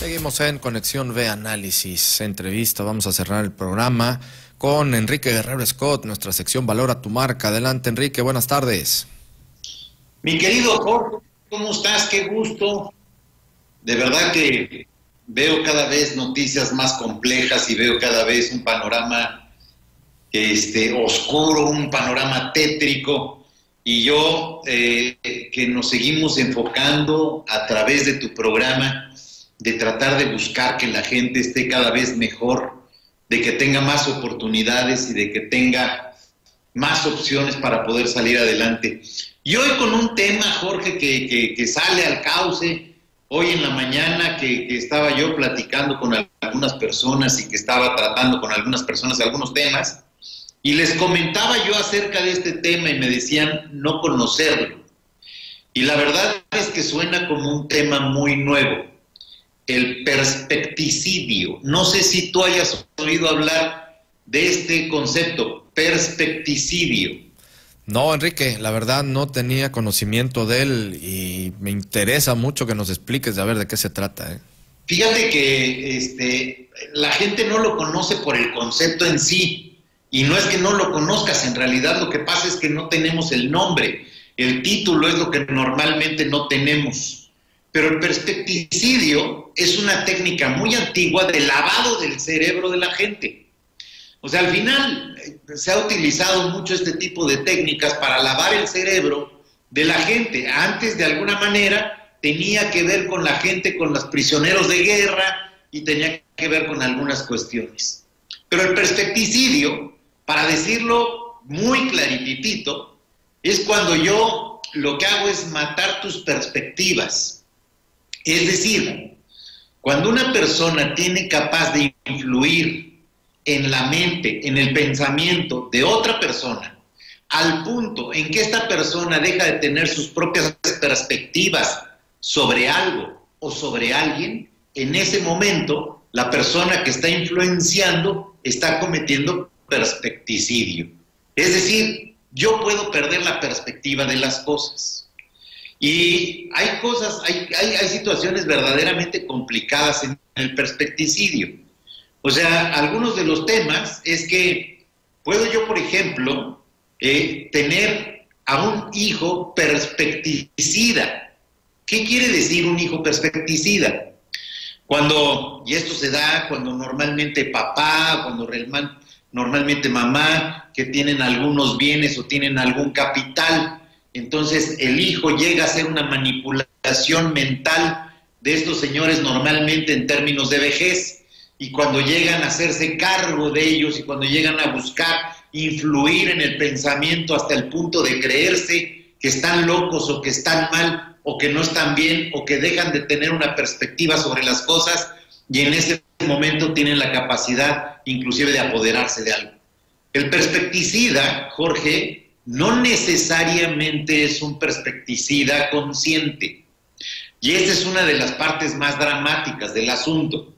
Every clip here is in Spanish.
Seguimos en Conexión B Análisis, entrevista. Vamos a cerrar el programa con Enrique Guerrero Scott, nuestra sección Valora tu Marca. Adelante, Enrique, buenas tardes. Mi querido Jorge, ¿cómo estás? Qué gusto. De verdad que veo cada vez noticias más complejas y veo cada vez un panorama oscuro, un panorama tétrico. Y yo, que nos seguimos enfocando a través de tu programa, de tratar de buscar que la gente esté cada vez mejor, de que tenga más oportunidades y de que tenga más opciones para poder salir adelante. Y hoy con un tema, Jorge, que sale al cauce, hoy en la mañana que estaba yo platicando con algunas personas y que estaba tratando con algunas personas algunos temas, y les comentaba yo acerca de este tema y me decían no conocerlo. Y la verdad es que suena como un tema muy nuevo. El perspecticidio. No sé si tú hayas oído hablar de este concepto, perspecticidio. No, Enrique, la verdad no tenía conocimiento de él y me interesa mucho que nos expliques a ver de qué se trata. Fíjate que la gente no lo conoce por el concepto en sí, y no es que no lo conozcas, en realidad lo que pasa es que no tenemos el nombre, el título es lo que normalmente no tenemos. Pero el perspecticidio es una técnica muy antigua de lavado del cerebro de la gente. O sea, al final se ha utilizado mucho este tipo de técnicas para lavar el cerebro de la gente. Antes, de alguna manera, tenía que ver con la gente, con los prisioneros de guerra y tenía que ver con algunas cuestiones. Pero el perspecticidio, para decirlo muy claritito, es cuando yo lo que hago es matar tus perspectivas. Es decir, cuando una persona tiene capaz de influir en la mente, en el pensamiento de otra persona, al punto en que esta persona deja de tener sus propias perspectivas sobre algo o sobre alguien, en ese momento la persona que está influenciando está cometiendo perspecticidio. Es decir, yo puedo perder la perspectiva de las cosas. Y hay cosas, hay situaciones verdaderamente complicadas en el perspecticidio. O sea, algunos de los temas es que puedo yo, por ejemplo, tener a un hijo perspecticida. ¿Qué quiere decir un hijo perspecticida? Y esto se da cuando normalmente papá, cuando normalmente mamá, que tienen algunos bienes o tienen algún capital, entonces el hijo llega a hacer una manipulación mental de estos señores normalmente en términos de vejez, y cuando llegan a hacerse cargo de ellos y cuando llegan a buscar influir en el pensamiento hasta el punto de creerse que están locos o que están mal o que no están bien o que dejan de tener una perspectiva sobre las cosas, y en ese momento tienen la capacidad inclusive de apoderarse de algo. El perspecticida, Jorge, no necesariamente es un perspecticida consciente. Y esta es una de las partes más dramáticas del asunto.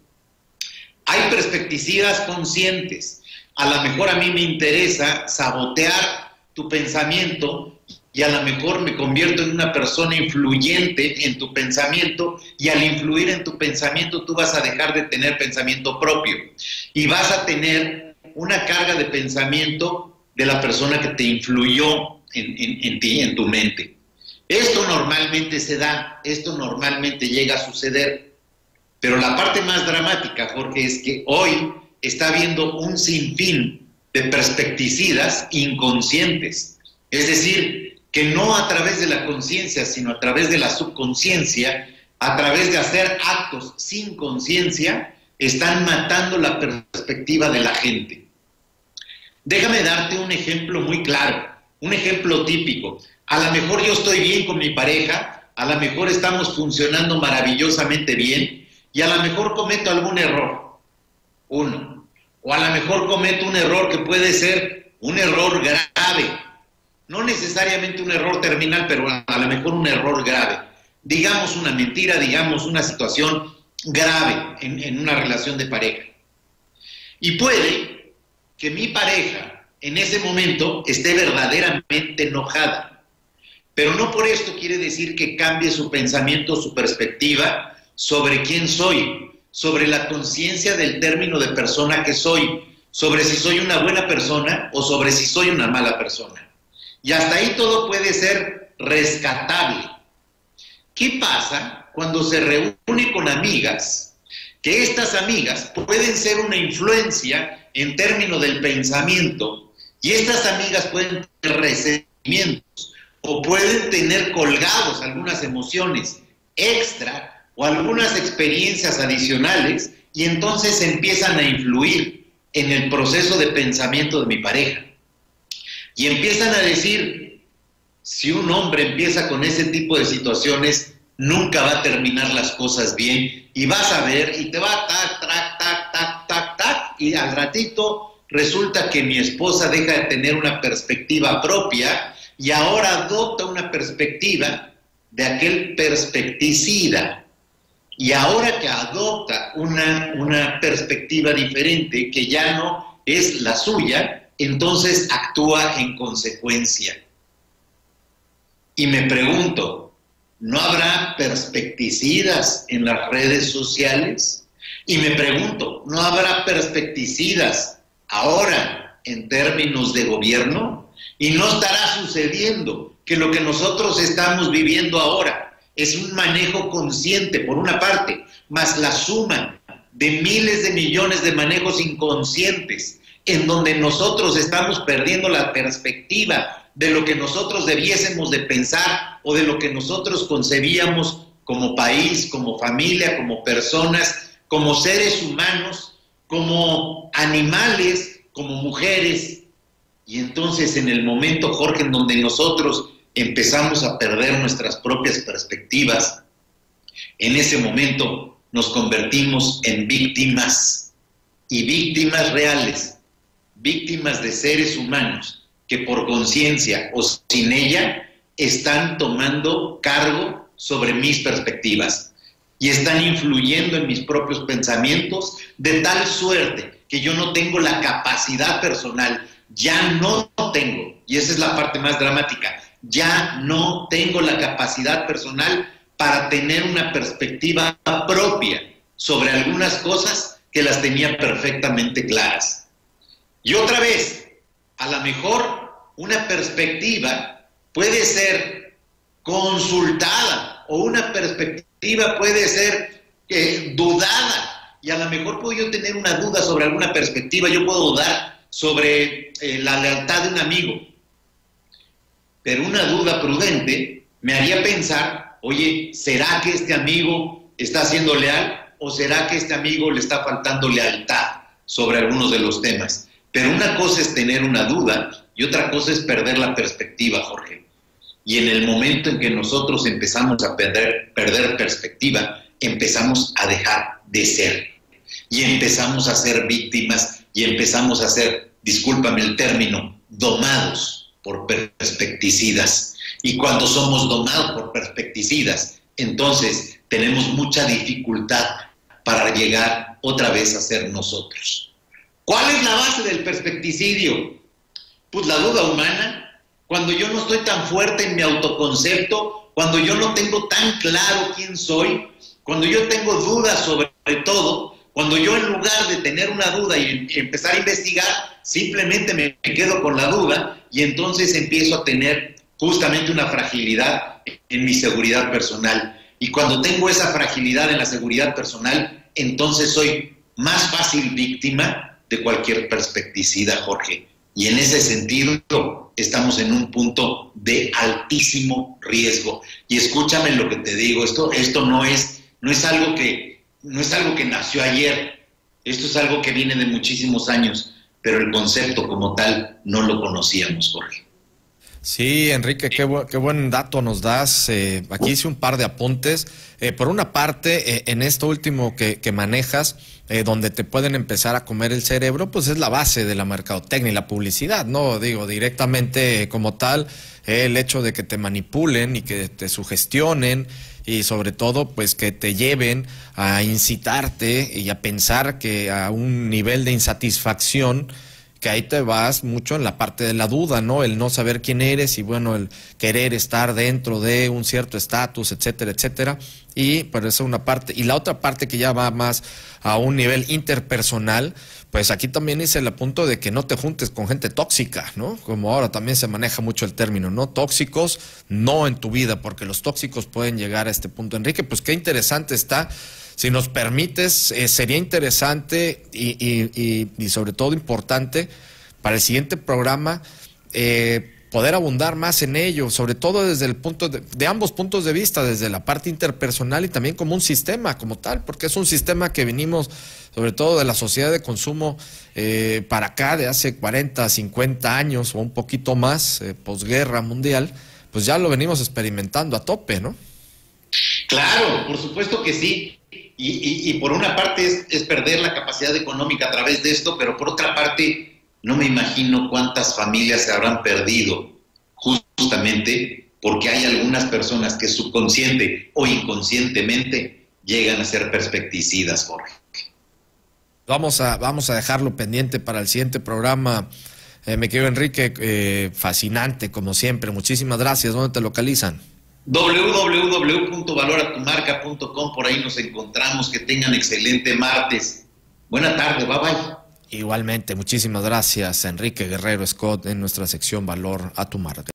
Hay perspecticidas conscientes. A lo mejor a mí me interesa sabotear tu pensamiento y a lo mejor me convierto en una persona influyente en tu pensamiento, y al influir en tu pensamiento tú vas a dejar de tener pensamiento propio y vas a tener una carga de pensamiento de la persona que te influyó en ti, en tu mente. Esto normalmente se da, esto normalmente llega a suceder, pero la parte más dramática, Jorge, es que hoy está habiendo un sinfín de perspecticidas inconscientes, es decir, que no a través de la conciencia, sino a través de la subconsciencia, a través de hacer actos sin conciencia, están matando la perspectiva de la gente. Déjame darte un ejemplo muy claro, un ejemplo típico. A lo mejor yo estoy bien con mi pareja, a lo mejor estamos funcionando maravillosamente bien, y a lo mejor cometo algún error, o a lo mejor cometo un error que puede ser un error grave, no necesariamente un error terminal, pero a lo mejor un error grave. Digamos una mentira, digamos una situación grave en una relación de pareja. Y puede que mi pareja en ese momento esté verdaderamente enojada, pero no por esto quiere decir que cambie su pensamiento, su perspectiva sobre quién soy, sobre la conciencia del término de persona que soy, sobre si soy una buena persona o sobre si soy una mala persona. Y hasta ahí todo puede ser rescatable. ¿Qué pasa cuando se reúne con amigas? Que estas amigas pueden ser una influencia en términos del pensamiento, y estas amigas pueden tener resentimientos o pueden tener colgados algunas emociones extra o algunas experiencias adicionales, y entonces empiezan a influir en el proceso de pensamiento de mi pareja. Y empiezan a decir, si un hombre empieza con ese tipo de situaciones, nunca va a terminar las cosas bien, y vas a ver, y te va tac, tac, tac, tac, tac, tac, y al ratito resulta que mi esposa deja de tener una perspectiva propia y ahora adopta una perspectiva de aquel perspecticida. Y ahora que adopta una perspectiva diferente, que ya no es la suya, entonces actúa en consecuencia. Y me pregunto, ¿no habrá perspecticidas en las redes sociales? Y me pregunto, ¿no habrá perspecticidas ahora en términos de gobierno? ¿Y no estará sucediendo que lo que nosotros estamos viviendo ahora es un manejo consciente, por una parte, más la suma de miles de millones de manejos inconscientes, en donde nosotros estamos perdiendo la perspectiva de lo que nosotros debiésemos de pensar o de lo que nosotros concebíamos como país, como familia, como personas, como seres humanos, como animales, como mujeres? Y entonces en el momento, Jorge, en donde nosotros empezamos a perder nuestras propias perspectivas, en ese momento nos convertimos en víctimas, y víctimas reales, víctimas de seres humanos que por conciencia o sin ella están tomando cargo sobre mis perspectivas y están influyendo en mis propios pensamientos, de tal suerte que yo no tengo la capacidad personal, ya no tengo, y esa es la parte más dramática, ya no tengo la capacidad personal para tener una perspectiva propia sobre algunas cosas que las tenía perfectamente claras. Y otra vez, a lo mejor una perspectiva puede ser consultada o una perspectiva puede ser dudada, y a lo mejor puedo yo tener una duda sobre alguna perspectiva, yo puedo dudar sobre la lealtad de un amigo, pero una duda prudente me haría pensar, oye, ¿será que este amigo está siendo leal o será que este amigo le está faltando lealtad sobre algunos de los temas? Pero una cosa es tener una duda y otra cosa es perder la perspectiva, Jorge. Y en el momento en que nosotros empezamos a perder perspectiva, empezamos a dejar de ser. Y empezamos a ser víctimas y empezamos a ser, discúlpame el término, domados por perspecticidas. Y cuando somos domados por perspecticidas, entonces tenemos mucha dificultad para llegar otra vez a ser nosotros. ¿Cuál es la base del perspecticidio? Pues la duda humana. Cuando yo no estoy tan fuerte en mi autoconcepto, cuando yo no tengo tan claro quién soy, cuando yo tengo dudas sobre todo, cuando yo en lugar de tener una duda y empezar a investigar, simplemente me quedo con la duda y entonces empiezo a tener justamente una fragilidad en mi seguridad personal. Y cuando tengo esa fragilidad en la seguridad personal, entonces soy más fácil víctima de cualquier perspecticida, Jorge. Y en ese sentido estamos en un punto de altísimo riesgo. Y escúchame lo que te digo, esto no es algo que nació ayer, esto es algo que viene de muchísimos años, pero el concepto como tal no lo conocíamos, Jorge. Sí, Enrique, qué buen dato nos das. Aquí hice un par de apuntes. Por una parte, en esto último que manejas, donde te pueden empezar a comer el cerebro, pues es la base de la mercadotecnia y la publicidad, ¿no? Digo, directamente como tal, el hecho de que te manipulen y que te sugestionen y sobre todo, pues que te lleven a incitarte y a pensar que a un nivel de insatisfacción que ahí te vas mucho en la parte de la duda, ¿no? El no saber quién eres y, bueno, el querer estar dentro de un cierto estatus, etcétera, etcétera. Y pero esa es una parte. Y la otra parte que ya va más a un nivel interpersonal, pues aquí también es el apunto de que no te juntes con gente tóxica, ¿no? Como ahora también se maneja mucho el término, ¿no? Tóxicos, no en tu vida, porque los tóxicos pueden llegar a este punto. Enrique, pues qué interesante está. Si nos permites, sería interesante y sobre todo importante para el siguiente programa poder abundar más en ello, sobre todo desde el punto de ambos puntos de vista, desde la parte interpersonal y también como un sistema como tal, porque es un sistema que venimos, sobre todo de la sociedad de consumo para acá, de hace 40, 50 años o un poquito más, posguerra mundial, pues ya lo venimos experimentando a tope, ¿no? Claro, por supuesto que sí. Y por una parte es perder la capacidad económica a través de esto, pero por otra parte no me imagino cuántas familias se habrán perdido justamente porque hay algunas personas que subconsciente o inconscientemente llegan a ser perspecticidas, Jorge. Vamos a dejarlo pendiente para el siguiente programa. Me quedo, Enrique, fascinante como siempre. Muchísimas gracias. ¿Dónde te localizan? www.valoratumarca.com, por ahí nos encontramos. Que tengan excelente martes. Buena tarde, bye bye. Igualmente, muchísimas gracias, Enrique Guerrero Scott, en nuestra sección Valor a tu Marca.